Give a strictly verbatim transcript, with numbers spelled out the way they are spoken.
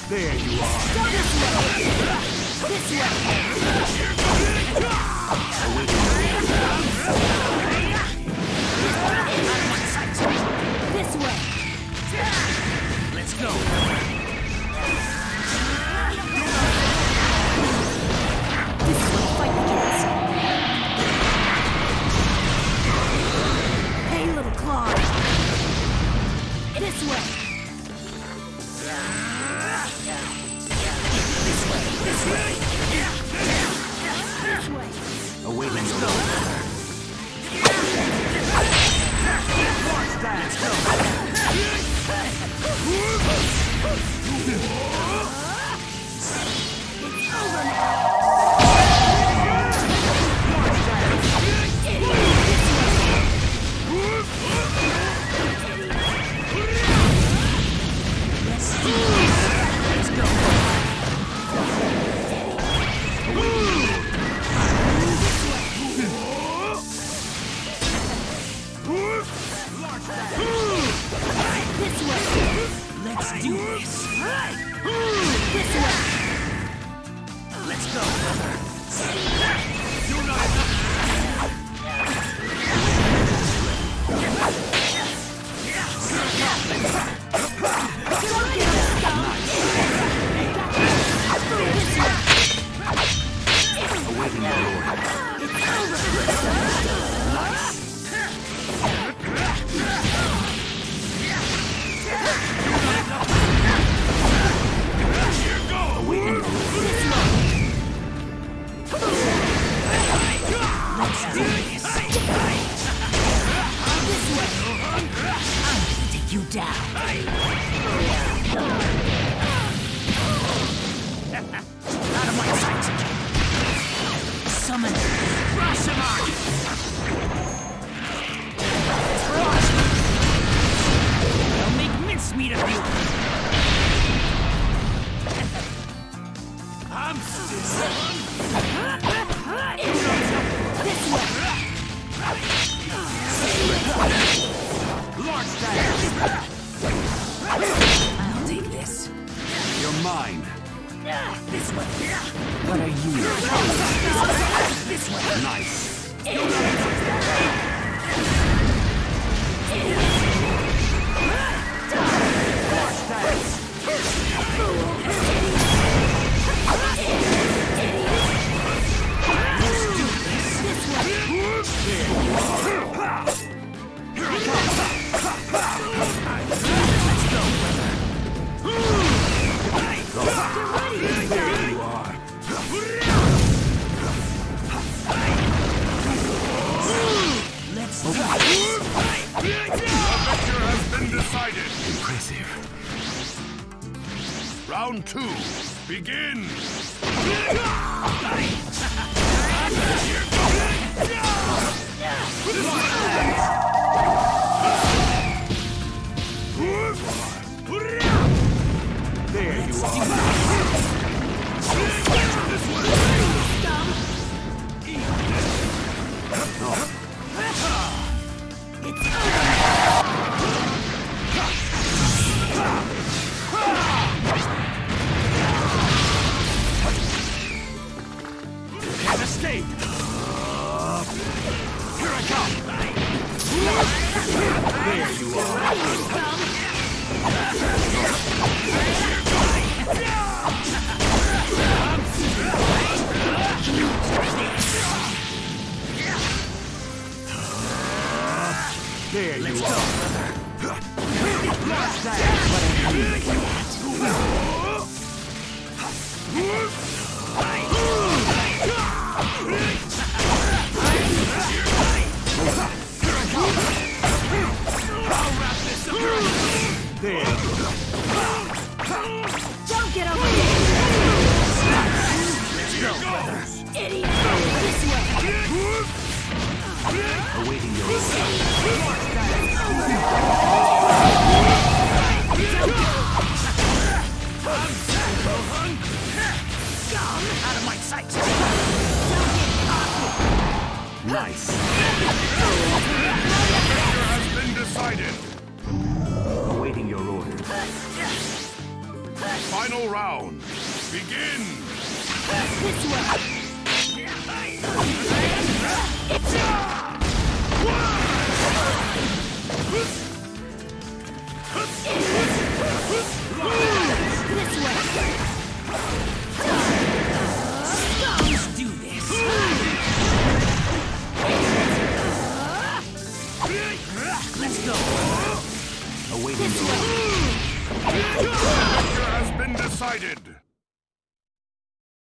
There you are. This way! This way! This way! Let's go. This is what a fight begins. Hey, little claw. This way. This way. This way. This way. Awaiting your order. Watch that. Let's go. It's over now. Let's go. This way. Let's do this. This way. Let's go, brother. You're not enough. Don't get us stuck. Awaiting your order. It's over. Here go. Awaiting your order. Let's do this. This way. I'm gonna take you down. Out of my sight. Summon. Rashomon. I'll make mincemeat of you. I'm still. This way. Large dash. I'll take this. You're mine. This way. What are you? This way. Nice. Large dash. Here I come. Let's go, brother. There you are. Let's do this. The victor has been decided. Impressive. Round two, begin. There you are. It's over. Can't escape. Here I come. There you are. There you are. Lost that. I'll wrap this up. There. Don't get over here. Let's go, brother. Idiot. This way. Awaiting your order. I'm so hungry. Scum! Out of my sight. Nice. Has been decided. Awaiting your order. Final round. Begin! This way!